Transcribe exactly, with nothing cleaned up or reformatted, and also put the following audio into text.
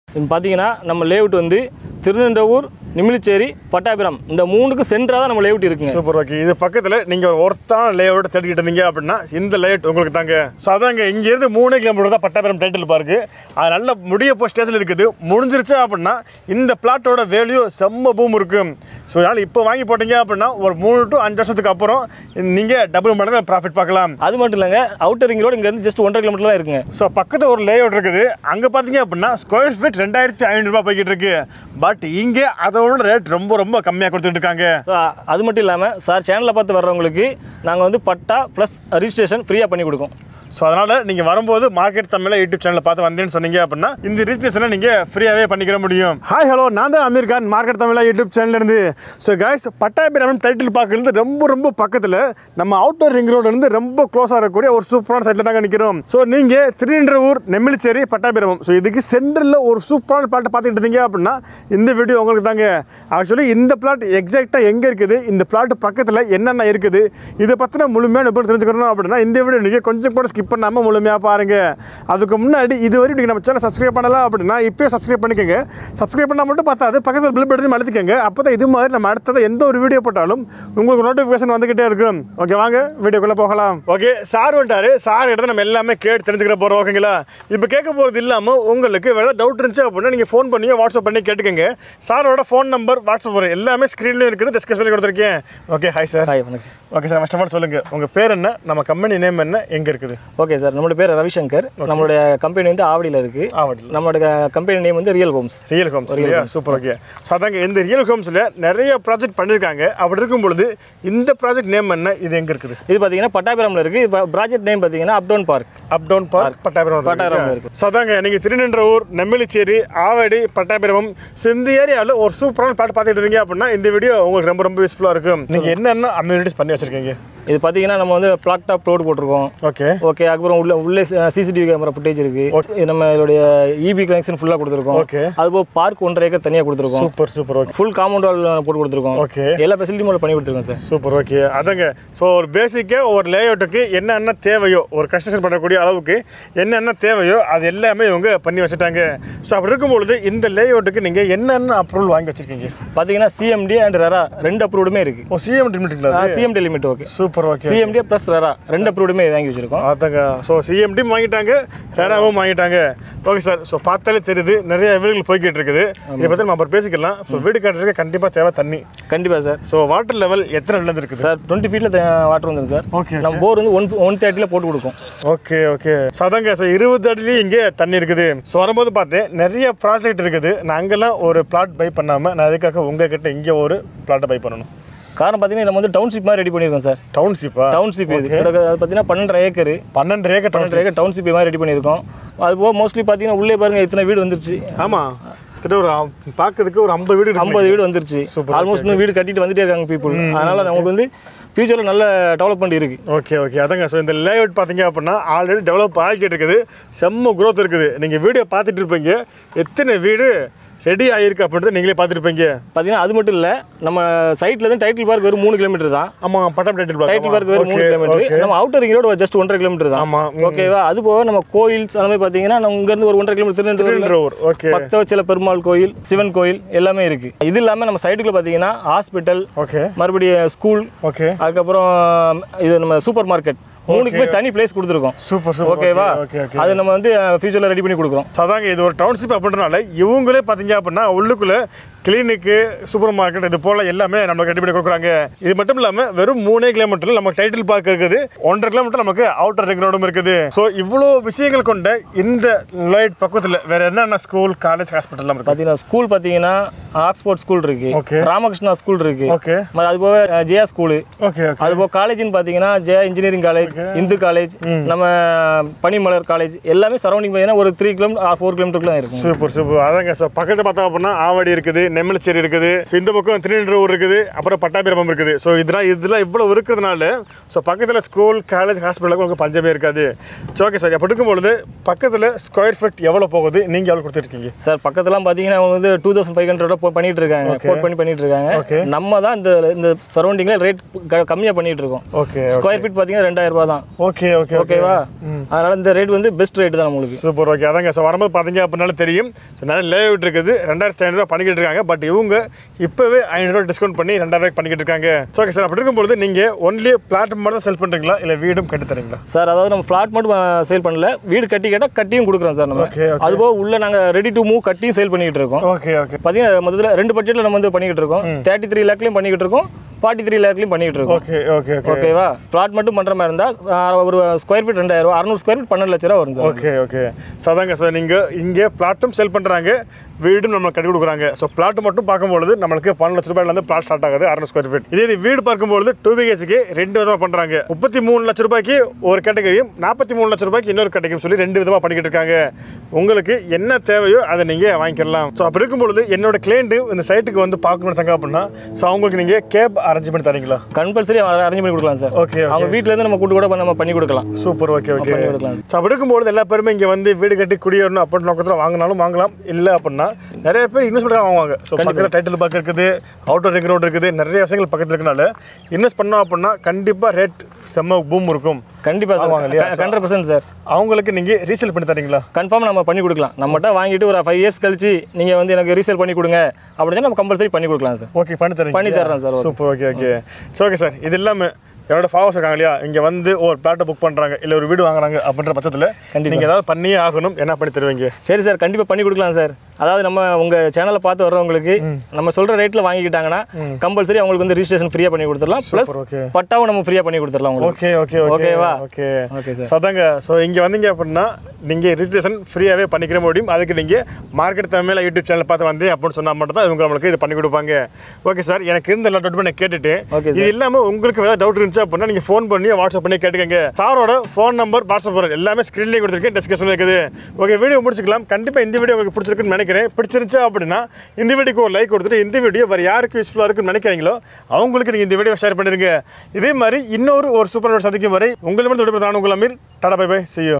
இப்போ பார்த்தீங்கன்னா நம்ம லேஅவுட் வந்து திருநின்றவூர், நிமிலிச்சேரி, பட்டாபிராம் இந்த மூணுக்கு சென்டராக தான் நம்ம லேஅவுட் இருக்குங்க. சூப்பர். ஓகே, இது பக்கத்தில் நீங்கள் ஒரு ஒருத்தான லேஅவுட் தேடிக்கிட்டு இருந்தீங்க அப்படின்னா இந்த லேஅவுட் உங்களுக்கு தாங்க. ஸோ அதாங்க இங்கேருந்து மூணு கிலோமீட்டர் தான் பட்டாபிராம் டைட்டில் பார்க்கு. அது நல்ல முடிய போ ஸ்டேஷனில் இருக்குது. முடிஞ்சிருச்சு அப்படின்னா இந்த பிளாட்டோட வேல்யூ செம்ம பூம் இருக்கும். ஸோ அதனால் இப்போ வாங்கி போட்டீங்க அப்படின்னா ஒரு மூணு டு அஞ்சு வருஷத்துக்கு அப்புறம் நீங்கள் டபுள் மடங்கு ப்ராஃபிட் பார்க்கலாம். அது மட்டும் இல்லைங்க, அவுட்டர் ரிங் ரோடு இங்கேருந்து ஜஸ்ட் ஒன்றரை கிலோமீட்டர் தான் இருக்குங்க. ஸோ பக்கத்தில் ஒரு லேஅவுட் இருக்குது. அங்கே பார்த்தீங்க அப்படின்னா ஸ்கொயர் ஃபீட் ரெண்டாயிரத்தி ஐநூறுரூபா போய்கிட்டு இருக்கு. பட் இங்கே அதோட ரேட் ரொம்ப ரொம்ப கம்மியாக கொடுத்துட்டு இருக்காங்க. ஸோ அது மட்டும் இல்லாமல் சார் சேனலில் பார்த்து வர்றவங்களுக்கு நாங்கள் வந்து பட்டா ப்ளஸ் ரிஜிஸ்ட்ரேஷன் ஃப்ரீயாக பண்ணி கொடுக்கும். ஸோ அதனால் நீங்கள் வரும்போது மார்க்கெட் தமிழில் யூடியூப் சேனலில் பார்த்து வந்தேன்னு சொன்னீங்க அப்படின்னா இந்த ரிஜிஸ்ட்ரேஷனை நீங்கள் ஃப்ரீயாகவே பண்ணிக்கிற முடியும். ஹாய் ஹலோ, நான் தான் அமீர் கான், மார்க்கெட் தமிழில் யூடியூப் சேனல்லேருந்து. ஸோ கைஸ், பட்டாபிராம் டைட்டில் பார்க்கறது ரொம்ப ரொம்ப பக்கத்தில் நம்ம அவுட்டர் ரிங் ரோட்லேருந்து ரொம்ப க்ளோஸாக இருக்கக்கூடிய ஒரு சூப்பரான சைட்டில் தாங்க நிற்கிறோம். ஸோ நீங்கள் திருநின்றவூர், நெமிலிச்சேரி, பட்டாபிராமம் ஸோ இதுக்கு சென்டரில் ஒரு சூப்பரான பிளாட்டை பார்த்துக்கிட்டு இருந்தீங்க அப்படின்னா இந்த வீடியோ உங்களுக்கு தாங்க. ஆக்சுவலி இந்த பிளாட் எக்ஸாக்டாக எங்கே இருக்குது, இந்த பிளாட் பக்கத்தில் என்னென்ன இருக்குது, இதை பற்றின முழுமையான எப்படி தெரிஞ்சுக்கணும் அப்படின்னா இந்த வீடியோ நீங்கள் கொஞ்சம் கூட ஸ்கிப் பண்ணாமல் முழுமையாக பாருங்கள். அதுக்கு முன்னாடி இதுவரை நீங்கள் நம்ம சேனல் சப்ஸ்கிரைப் பண்ணலாம் அப்படின்னா இப்போயே சப்ஸ்கிரைப் பண்ணிக்கோங்க. சப்ஸ்கிரைப் பண்ணால் மட்டும் பார்த்தாது பக்கத்தில் பில் பட்டன் அழுத்திக்கோங்க. அப்போ தான் இது மாதிரி நம்ம அடுத்தது எந்த ஒரு வீடியோ போட்டாலும் உங்களுக்கு நோட்டிஃபிகேஷன் வந்துக்கிட்டே இருக்கும். ஓகே, வாங்க வீடியோக்குள்ளே போகலாம். ஓகே, சார் வந்துட்டாரு. சார் கிட்ட நம்ம எல்லாமே கேட்டு தெரிஞ்சுக்கிற போகிறோம். ஓகேங்களா, இப்போ கேட்க போகிறது இல்லாமல் உங்களுக்கு வேறு டவுட் இருந்துச்சு அப்படின்னா நீங்கள் ஃபோன் பண்ணியோ வாட்ஸ்அப் பண்ணி கேட்டுக்கோங்க. சாரோட ஃபோன் நம்பர், வாட்ஸ்அப் நம்பர் எல்லாமே ஸ்க்ரீன்லேயும் இருக்குது, டிஸ்கஸ் பண்ணி கொடுத்துருக்கேன். Okay, hi sir. ஹாய், வணக்கம் sir. Okay sir, first of all சொல்லுங்கள் உங்கள் பேர் என்ன, நம்ம கம்பெனி நேம் என்ன, எங்கே இருக்குது? ஓகே சார், நம்மளோட பேர் ரவிசங்கர். நம்மளுடைய கம்பெனி வந்து ஆவடியில் இருக்குது. ஆவடியில். நம்மளோட கம்பெனி நேம் வந்து ரியல் ஹோம்ஸ். ரியல் ஹோம்ஸ் இல்லையா? சூப்பர். ஓகே, ஸோ அதாங்க இந்த ரியல் ஹோம்ஸில் நிறைய ப்ராஜெக்ட் பண்ணியிருக்காங்க. அப்படி இருக்கும் பொழுது இந்த ப்ராஜெக்ட் நேம் என்ன, இது எங்கே இருக்குது? இது பார்த்தீங்கன்னா பட்டாபிராமில் இருக்குது. இப்போ ப்ராஜெக்ட் நேம் பார்த்தீங்கன்னா uptown park. Uptown park Pattabiram பட்டாபிராமில் இருக்குது. ஸோ அதாங்க நீங்கள் திருநின்றவூர், நெமிலிச்சேரி, ஆவடி, பட்டாபிராமம் ஸோ இந்த ஏரியாவில் ஒரு சூப்பரான பிளாட் பார்த்துட்டு இருக்கீங்க அப்படின்னா இந்த வீடியோ உங்களுக்கு ரொம்ப ரொம்ப யூஸ்ஃபுல்லாக இருக்கும். நீங்கள் என்னென்ன அம்யூனிட்டிஸ் பண்ணி வச்சிருக்கீங்க? இது பார்த்தீங்கன்னா நம்ம வந்து பிளாக் டாப் ரோடு போட்டிருக்கோம். ஓகே ஓகே அதுக்கப்புறம் உள்ள உள்ளே சிசிடிவி கேமரா ஃபுட்டேஜ் இருக்குது. நம்ம இதோடைய இபி கனெக்ஷன் ஃபுல்லாக கொடுத்துருக்கோம். ஓகே, அதுபோக பார்க் ஒன்றரை ஏக்கர் தனியாக கொடுத்துருக்கோம். Super super. Okay, full compound wall போட்டு கொடுத்துருக்கோம். ஓகே, எல்லா ஃபெசிலிட்டி மூலம் பண்ணி கொடுத்துருக்கோம் சார். சூப்பர். ஓகே, அதாங்க ஸோ ஒரு பேசிக்காக ஒரு லேஅவுட்டுக்கு என்னென்ன தேவையோ, ஒரு கன்ஸ்ட்ரக்ஷன் பண்ணக்கூடிய அளவுக்கு என்னென்ன தேவையோ அது எல்லாமே இவங்க பண்ணி வச்சுட்டாங்க. ஸோ அப்படி இருக்கும்பொழுது இந்த லேஅவுட்டுக்கு நீங்கள் என்னென்ன அப்ரூவல் வாங்கி வச்சிருக்கீங்க? பார்த்தீங்கன்னா சிஎம்டி அண்ட் ரெரா ரெண்டு அப்ரூவ்டுமே இருக்குது. ஓ, சிஎம்டி லிமிட்டுங்களா? CMD limit. Okay, super. Okay, CMD plus RERA ரெண்டு அப்ரூவ்டுமே வாங்கி வச்சிருக்கோம். அதாங்க ஸோ சிஎம்டி வாங்கிட்டாங்க, ரெராவும் வாங்கிட்டாங்க. ஓகே சார், ஸோ பார்த்தாலே தெரியுது நிறைய வீடுகள் போய்கிட்டு இருக்குது. இதை பற்றி நம்ம அப்புறம் பேசிக்கலாம். ஸோ வீடு கட்டுறதுக்கு கண்டிப்பாக தேவை தண்ணி. கண்டிப்பாக சார். ஸோ வாட்டர் லெவல் எத்தனை அடியில் இருக்குது சார்? டுவெண்ட்டி ஃபீட்டில் வாட்டர் வந்துடும் சார். ஓகே, நம்ம போர் வந்து ஒன் ஒன் தேர்ட்டியில் போட்டு கொடுக்கும். ஓகே ஓகே ஸோ அதாங்க ஸோ இருபது அடிலையும் இங்கே தண்ணி இருக்குது. ஸோ வரும்போது பார்த்தேன் நிறைய ப்ராஜெக்ட் இருக்குது. நான் அங்கெல்லாம் ஒரு பிளாட் பை பண்ணாமல் நான் அதுக்காக உங்ககிட்ட இங்கே ஒரு பிளாட்டை பை பண்ணணும். காரணம் பார்த்தீங்கன்னா நம்ம வந்து டவுன்ஷிப் மாதிரி ரெடி பண்ணியிருக்கோம் சார். டவுன்ஷிப்பா? டவுன்ஷிப் இது அது பார்த்தீங்கன்னா பன்னெண்டு ஏக்கர் பன்னெண்டு ஏக்கர் பன்னெண்டு ஏக்கர் டவுன்ஷிப் மாதிரி ரெடி பண்ணியிருக்கோம். அது போக மோஸ்ட்லி பார்த்தீங்கன்னா உள்ளே பாருங்கள் இத்தனை வீடு வந்துருச்சு. ஆமாம், ஒரு பார்க்கறதுக்கு ஒரு ஐம்பது வீடு ஐம்பது வீடு வந்துருச்சு. ஆல்மோஸ்ட் இன்னும் வீடு கட்டிட்டு வந்துட்டே இருக்காங்க பீப்புள். அதனால் நமக்கு வந்து ஃபியூச்சரில் நல்ல டெவலப்மெண்ட் இருக்குது. ஓகே ஓகே அதாங்க ஸோ இந்த லேஅவுட் பார்த்தீங்க அப்படின்னா ஆல்ரெடி டெவலப் ஆகிக்கிட்டு இருக்குது. செம்ம க்ரோத் இருக்குது. நீங்கள் வீடியோ பார்த்துட்டு இருப்பீங்க எத்தனை வீடு ரெடி ஆகிருக்கு அப்படின்றது நீங்களே பார்த்துருப்பீங்க. பார்த்தீங்கன்னா அது மட்டும் இல்லை, நம்ம சைட்டில் இருந்து டைட்டில் பார்க் வெறும் மூணு கிலோமீட்டர் தான். ஆமாம், பட்டம் டைட்டில் பார்க் டைட்டில் பார்க் வெறும் மூணு கிலோமீட்டர். நம்ம அவுட்டர் ரிங் ரோடு ஜஸ்ட் ஒன்றரை கிலோமீட்டர் தான். ஆமாம், ஓகேவா. அது போக நம்ம கோயில்ஸ் அந்த மாதிரி பார்த்தீங்கன்னா நம்ம இங்கேருந்து ஒரு ஒன்றரை கிலோமீட்டர் திருநின்றவூர். ஓகே, பக்தவச்சல பெருமாள் கோயில், சிவன் கோயில் எல்லாமே இருக்குது. இது இல்லாமல் நம்ம சைட்டுக்குள்ள பார்த்தீங்கன்னா ஹாஸ்பிட்டல், ஓகே, மறுபடியும் ஸ்கூல், ஓகே, அதுக்கப்புறம் இது நம்ம சூப்பர் மார்க்கெட் மூணுக்குமே தனி பிளேஸ் கொடுத்துருக்கோம். Super super. ஓகேவா, ஓகே ஓகே அது நம்ம வந்து ஃபியூச்சரில் ரெடி பண்ணி கொடுக்குறோம். அதாங்க இது ஒரு டவுன்ஷிப் அப்படின்றனால இவங்களே பார்த்தீங்க அப்படின்னா உள்ளுக்குள்ளே கிளினிக்கு, சூப்பர் மார்க்கெட் இது போல் எல்லாமே நமக்கு ரெடி பண்ணி கொடுக்குறாங்க. இது மட்டும் இல்லாமல் வெறும் மூணே கிலோமீட்டரில் நமக்கு டைட்டில் பார்க் இருக்குது. ஒன்றரை கிலோமீட்டர் நமக்கு அவுட்டர் ரிங் ரோடும் இருக்குது. ஸோ இவ்வளோ விஷயங்கள் கொண்ட இந்த லைட் பக்கத்தில் வேறு என்னென்ன ஸ்கூல், காலேஜ், ஹாஸ்பிட்டல்லாம் இருக்குது? பார்த்தீங்கன்னா ஸ்கூல் பார்த்தீங்கன்னா ஆக்ஸ்போர்ட் ஸ்கூல் இருக்குது. ஓகே, ராமகிருஷ்ணா ஸ்கூல் இருக்குது. ஓகே, அது போக ஜெயா ஸ்கூலு. ஓகே ஓகே அது போக காலேஜ்னு பார்த்தீங்கன்னா Jaya engineering college, Hindu college, நம்ம பனிமலர் காலேஜ் எல்லாமே சரௌண்டிங் பார்த்தீங்கன்னா ஒரு த்ரீ கிலோமீட்டர் ஃபோர் கிலோமீட்டருக்குலாம் இருக்கும். Super super. அதாங்க ஸோ பக்கத்தில் பார்த்தா அப்படின்னா ஆவடி இருக்குது, நெம்மலிச்சேரி இருக்குது, ஸோ இந்த பக்கம் திருநெல்வேலூர் இருக்குது, அப்புறம் பட்டாபிராமம் இருக்குது. ஸோ இதெல்லாம் இதெல்லாம் இவ்வளோ இருக்கிறதுனால ஸோ பக்கத்தில் ஸ்கூல் காலேஜ் ஹாஸ்பிட்டலுக்கு உங்களுக்கு பஞ்சமே இருக்காது. ஸோ ஓகே சார், அப்படி இருக்கும்பொழுது பக்கத்தில் ஸ்கொயர் ஃபீட் எவ்வளோ போகுது, நீங்கள் எவ்வளோ கொடுத்துருக்கீங்க சார்? பக்கத்துலாம் பார்த்தீங்கன்னா அவங்க வந்து டூ தௌசண்ட் ஃபைவ் ஹண்ட்ரட் பண்ணிட்டு இருக்காங்க, கோட் பண்ணி பண்ணிட்டு இருக்காங்க. நம்ம தான் இந்த இந்த சரௌண்டிங்கில் ரேட் கம்மியாக பண்ணிட்டு இருக்கோம். ஓகே, ஸ்கொயர் ஃபீட் பார்த்தீங்கன்னா ரெண்டாயிரம் ரூபா தான். ஓகே ஓகே ஓகேவா? அதனால இந்த ரேட் வந்து பெஸ்ட் ரேட் தான் உங்களுக்கு. சூப்பர். ஓகே, அதாங்க. ஸோ வரும்போது பார்த்தீங்க அப்படின்னால தெரியும். ஸோ நிறைய லேஅவுட் இருக்குது, ரெண்டாயிரத்தி ஐநூறுரூவா பண்ணிக்கிட்டு இருக்காங்க. பட் இவங்க இப்போவே ஐநூறுரூவா டிஸ்கவுண்ட் பண்ணி ரெண்டாயிரம் பண்ணிக்கிட்டு இருக்காங்க. ஸோ ஓகே சார், அப்படி இருக்கும்போது நீங்கள் ஒன்லி பிளாட் மட்டும் தான் செல் பண்ணுறீங்களா, இல்லை வீடும் கட்டி தரீங்களா? சார் அதாவது நம்ம ஃப்ளாட் மட்டும் சேல் பண்ணல, வீடு கட்டி கேட்டால் கட்டியும் கொடுக்குறோம் சார் நம்ம. அதுபோக உள்ள நாங்கள் ரெடி டு மூவ் கட்டியும் சேல் பண்ணிக்கிட்டு இருக்கோம். Okay okay. பார்த்தீங்கன்னா முதல்ல ரெண்டு பட்ஜெட்டில் நம்ம வந்து பண்ணிக்கிட்டு இருக்கோம். தேர்ட்டி த்ரீ லேக்லையும் பண்ணிக்கிட்டு இருக்கோம், ஃபார்ட்டி த்ரீ லேக்லையும் பண்ணிக்கிட்டு இருக்கோம். ஓகே ஓகே ஓகேவா? ஃப்ளாட் மட்டும் பண்ணுற மாதிரி இருந்தால் ஒரு ஸ்கொயர் ஃபீட் ரெண்டாயிரம் ரூபா, அறுநூறு ஸ்கொயர் ஃபீட் பன்னெண்டு லட்ச ரூபா வரும் சார். Okay okay. ஸோ அதாங்க சார், நீங்கள் இங்கே பிளாட்டும் செல் பண்ணுறாங்க, வீடும் நம்ம கட்டி கொடுக்குறாங்க. ஸோ பிளாட் மட்டும் பார்க்கும்போது நம்மளுக்கு பன்னெண்டு லட்ச ரூபாயிலேருந்து பிளாட் ஸ்டார்ட் ஆகுது, அறுநூறு ஸ்கொயர் ஃபீட். இதே இது வீடு பார்க்கும்போது டூ பிஹெச்க்கு ரெண்டு விதமாக பண்ணுறாங்க. முப்பத்தி மூணு லட்ச ரூபாய்க்கு ஒரு கேட்டகரியும் நாற்பத்தி மூணு லட்ச ரூபாய்க்கு இன்னொரு கேட்டகரியும் சொல்லி ரெண்டு விதமாக பண்ணிக்கிட்டு இருக்காங்க. உங்களுக்கு என்ன தேவையோ அதை நீங்கள் வாங்கிக்கலாம். ஸோ அப்படி இருக்கும்பொழுது என்னோட கிளைண்ட்டு இந்த சைட்டுக்கு வந்து பார்க்கணும் தங்க அப்படின்னா ஸோ அவங்களுக்கு நீங்கள் கேப் அரேஞ்ச் பண்ணி தரீங்களா? கம்பல்சரி அரேஞ்ச் பண்ணி கொடுக்கலாம் சார். ஓகே, அவங்க வீட்டிலேருந்து நம்ம கூட்டு கூட நம்ம பண்ணி கொடுக்கலாம். சூப்பர். Okay okay. ஸோ அப்படி இருக்கும்போது எல்லா பேருமே இங்கே வந்து வீடு கட்டி குடியேறணும் அப்படின்னு நோக்கத்தில் வாங்கினாலும் வாங்கலாம். இல்லை அப்படின்னா நிறைய பேர் இன்வெஸ்ட்மெண்ட் வாங்குவாங்க. ஸோ பக்கத்தில் டைட்டில் பார்க்க இருக்குது, அவுட்டர் ரிங் ரோடு இருக்குது, நிறைய விஷயங்கள் பக்கத்தில் இருக்கனால இன்வெஸ்ட் பண்ணோம் அப்படின்னா கண்டிப்பாக ரேட் செம்ம பூம் இருக்கும். கண்டிப்பாக சார், ஹண்ட்ரட் பர்சன்ட் சார். அவங்களுக்கு நீங்கள் ரீசேல் பண்ணி தரீங்களா? கன்ஃபார்ம் நம்ம பண்ணி கொடுக்கலாம். நம்மகிட்ட வாங்கிட்டு ஒரு ஃபைவ் இயர்ஸ் கழிச்சு நீங்கள் வந்து எனக்கு ரீசேல் பண்ணி கொடுங்க அப்படின்னு நம்ம கம்பல்சரி பண்ணி கொடுக்கலாம் சார். ஓகே, பண்ணி தரீங்க? பண்ணி தர்றேன் sir. Super. Okay okay. So okay sir, இது இல்லாமல் என்னோட ஃபாலோவர்ஸ் இருக்காங்க இல்லையா, இங்கே வந்து ஒரு பிளாட்டை புக் பண்ணுறாங்க, இல்லை ஒரு வீடு வாங்குறாங்க அப்படின்ற பட்சத்தில் நீங்கள் ஏதாவது பண்ணியே ஆகணும், என்ன பண்ணி தருவீங்க? சரி சார், கண்டிப்பாக பண்ணி கொடுக்கலாம் சார். அதாவது நம்ம உங்கள் சேனலை பார்த்து வர்றவங்களுக்கு நம்ம சொல்கிற ரேட்டில் வாங்கிக்கிட்டாங்கன்னா கம்பல்சரி அவங்களுக்கு வந்து ரிஜிஸ்ட்ரேஷன் ஃப்ரீயாக பண்ணி கொடுத்துடலாம். ப்ளஸ் பட்டாவும் நம்ம ஃப்ரீயாக பண்ணி கொடுத்துடலாம் உங்களுக்கு. Okay okay. ஓகேவா? Okay okay sir. அதாங்க. ஸோ இங்கே வந்தீங்க அப்படின்னா நீங்கள் ரிஜிஸ்ட்ரேஷன் ஃப்ரீயாகவே பண்ணிக்கிற முடியும். அதுக்கு நீங்கள் மார்க்கெட் தமிழ் யூடியூப் சேனல் பார்த்து வந்து அப்படின்னு சொன்னால் மட்டும் தான் இவங்க நம்மளுக்கு இது பண்ணி கொடுப்பாங்க. ஓகே சார், எனக்கு இருந்த எல்லா டவுட் நான் கேட்டுட்டு இது இல்லாமல் உங்களுக்கு ஏதாவது டவுட் இருந்துச்சு அப்படின்னா நீங்கள் ஃபோன் பண்ணி வாட்ஸ்அப் பண்ணி கேட்டுக்கங்க. சாரோட ஃபோன் நம்பர், வாட்ஸ்அப் நம்பர் எல்லாமே ஸ்க்ரீன்லேயே கொடுத்துருக்கேன், டிஸ்கஷன் இருக்குது. ஓகே, வீடியோ முடிச்சுக்கலாம். கண்டிப்பாக இந்த வீடியோ உங்களுக்கு பிடிச்சிருக்குன்னு நினைக்கிறேன். பிடிச்சிருந்துச்சு அப்படின்னா இந்த வீடியோக்கு ஒரு லைக் கொடுத்துட்டு இந்த வீடியோ வேறு யாருக்கு யூஸ்ஃபுல்லாக இருக்குன்னு நினைக்கிறீங்களோ அவங்களுக்கு நீங்கள் இந்த வீடியோ ஷேர் பண்ணிடுங்க. இதே மாதிரி இன்னொரு ஒரு சூப்பர் சந்திக்கும் வரை உங்களிடம் நான் உங்கள் Aamir. Tata, bye bye, see you.